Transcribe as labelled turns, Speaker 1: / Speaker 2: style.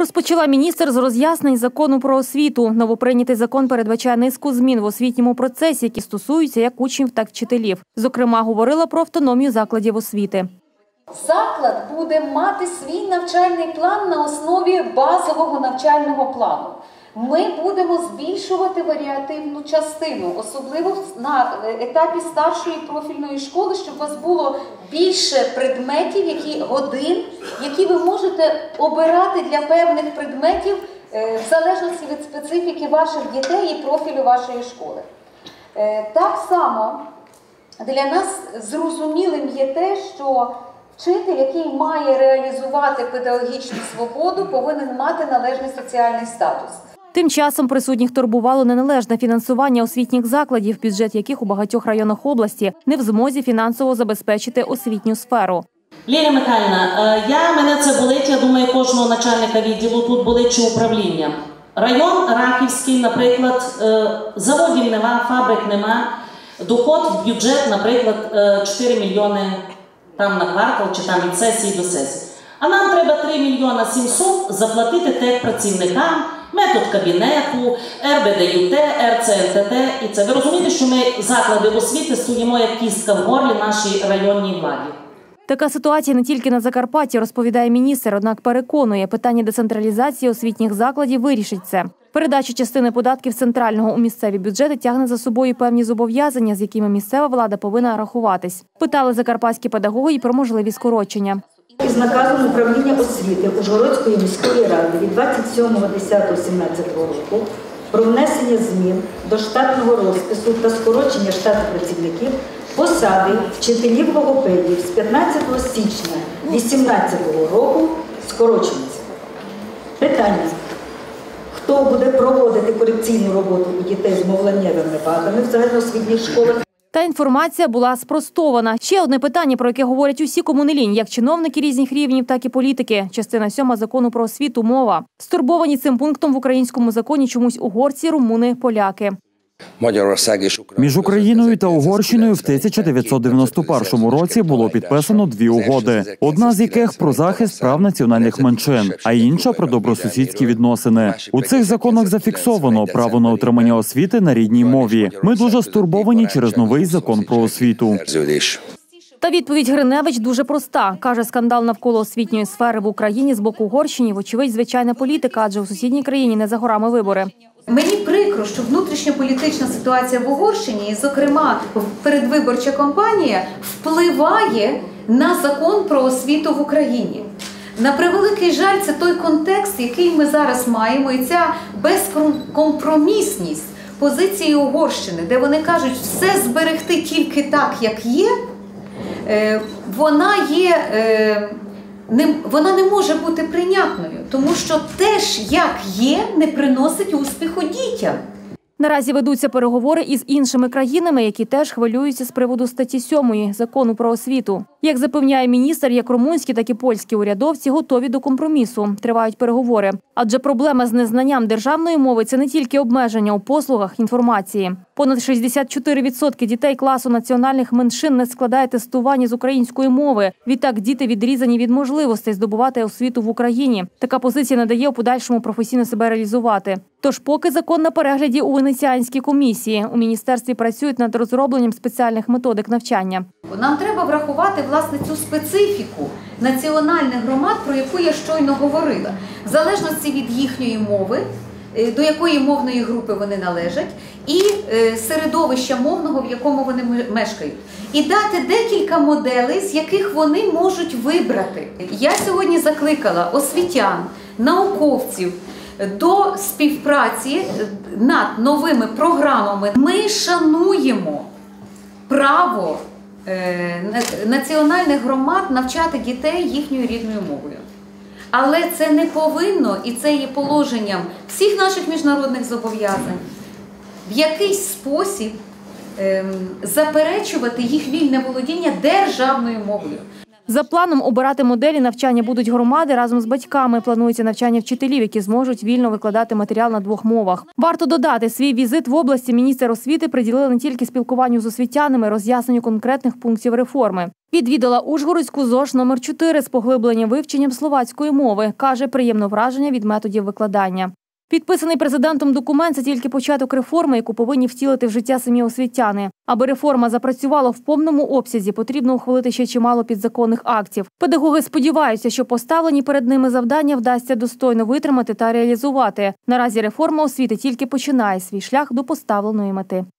Speaker 1: Розпочала міністр з роз'яснень закону про освіту. Новоприйнятий закон передбачає низку змін в освітньому процесі, які стосуються як учнів, так і вчителів. Зокрема, говорила про автономію закладів освіти.
Speaker 2: Заклад буде мати свій навчальний план на основі базового навчального плану. Ми будемо збільшувати варіативну частину, особливо на етапі старшої профільної школи, щоб у вас було більше предметів, годин, які ви можете обирати для певних предметів в залежності від специфіки ваших дітей і профілю вашої школи. Так само для нас зрозумілим є те, що вчитель, який має реалізувати педагогічну свободу, повинен мати належний соціальний статус.
Speaker 1: Тим часом присутніх турбувало неналежне фінансування освітніх закладів, бюджет яких у багатьох районах області не в змозі фінансово забезпечити освітню сферу.
Speaker 3: Лілія Михайлівна, мене це болить, я думаю, кожного начальника відділу тут болить чи управління. Район Рахівський, наприклад, заводів нема, фабрик нема, доход в бюджет, наприклад, 4 мільйони там на квартал чи там від сесії до сесії. А нам треба 3 мільйона 700 заплатити техпрацівникам, метод кабінету, РБДЮТ, РЦНТТ і це. Ви розумієте, що ми заклади освіти стоїмо як кістка в горлі нашій районній владі?
Speaker 1: Така ситуація не тільки на Закарпатті, розповідає міністр, однак переконує, питання децентралізації освітніх закладів вирішить це. Передача частини податків центрального у місцеві бюджети тягне за собою певні зобов'язання, з якими місцева влада повинна рахуватись. Питали закарпатські педагоги і про можливі скорочення.
Speaker 4: Із наказом управління освіти Ужгородської міської ради від 27.10.17 року про внесення змін до штатного розпису та скорочення штату працівників посади вчителів-логопедів з 15 січня 2018 року скорочуються. Питання. Хто буде проводити корекційну роботу у дітей з мовленнєвими вадами в загальноосвітніх школах?
Speaker 1: Та інформація була спростована. Ще одне питання, про яке говорять усі, кому не лінь, як чиновники різних рівнів, так і політики. Частина 7 закону про освіту – мова. Стурбовані цим пунктом в українському законі чомусь угорці, румуни, поляки.
Speaker 5: Між Україною та Угорщиною в 1991 році було підписано 2 угоди. Одна з яких про захист прав національних меншин, а інша про добросусідські відносини. У цих законах зафіксовано право на отримання освіти на рідній мові. Ми дуже стурбовані через новий закон про освіту.
Speaker 1: Та відповідь Гриневич дуже проста. Каже, скандал навколо освітньої сфери в Україні з боку Угорщини, вочевидь, звичайна політика, адже у сусідній країні не за горами вибори.
Speaker 2: Мені прикро, що внутрішньополітична ситуація в Угорщині, і, зокрема, передвиборча кампанія, впливає на закон про освіту в Україні. На превеликий жаль, це той контекст, який ми зараз маємо, і ця безкомпромісність позиції Угорщини, де вони кажуть, все зберегти тільки так, як є, вона не може бути прийнятною, тому що те ж, як є, не приносить успіху дітям.
Speaker 1: Наразі ведуться переговори із іншими країнами, які теж хвилюються з приводу статті 7 закону про освіту. Як запевняє міністр, як румунські, так і польські урядовці готові до компромісу. Тривають переговори. Адже проблема з незнанням державної мови – це не тільки обмеження у послугах інформації. Понад 64% дітей класу національних меншин не складає тестування з української мови. Відтак діти відрізані від можливостей здобувати освіту в Україні. Така позиція не дає у подальшому професійно себе реалізувати. Тож поки закон на перегляді у Венеціанській комісії. У міністерстві працюють над розробленням спеціальних методик навчання.
Speaker 2: Нам треба врахувати, власне, цю специфіку національних громад, про яку я щойно говорила. В залежності від їхньої мови, до якої мовної групи вони належать, і середовища мовного, в якому вони мешкають. І дати декілька моделей, з яких вони можуть вибрати. Я сьогодні закликала освітян, науковців до співпраці над новими програмами. Ми шануємо право національних громад навчати дітей їхньою рідною мовою. Але це не повинно, і це є положенням всіх наших міжнародних зобов'язань, в якийсь спосіб заперечувати їх вільне володіння державною мовою.
Speaker 1: За планом, обирати моделі навчання будуть громади разом з батьками. Планується навчання вчителів, які зможуть вільно викладати матеріал на 2 мовах. Варто додати, свій візит в області міністр освіти приділили не тільки спілкуванню з освітянами, роз'ясненню конкретних пунктів реформи. Відвідала Ужгородську ЗОШ номер 4 з поглибленням вивченням словацької мови. Каже, приємно враження від методів викладання. Підписаний президентом документ – це тільки початок реформи, яку повинні втілити в життя самі освітяни. Аби реформа запрацювала в повному обсязі, потрібно ухвалити ще чимало підзаконних актів. Педагоги сподіваються, що поставлені перед ними завдання вдасться достойно витримати та реалізувати. Наразі реформа освіти тільки починає свій шлях до поставленої мети.